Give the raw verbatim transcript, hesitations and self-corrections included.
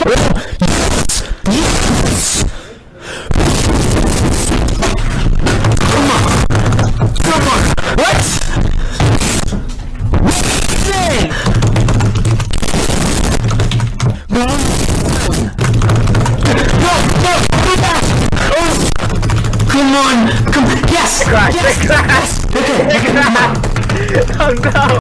Yes! Come on! Come on! What? What are you saying? No! No! No! Go back! Oh! Come on! Come on! Yes! Crash! Yes! Crash! Okay, okay, come on. Oh no!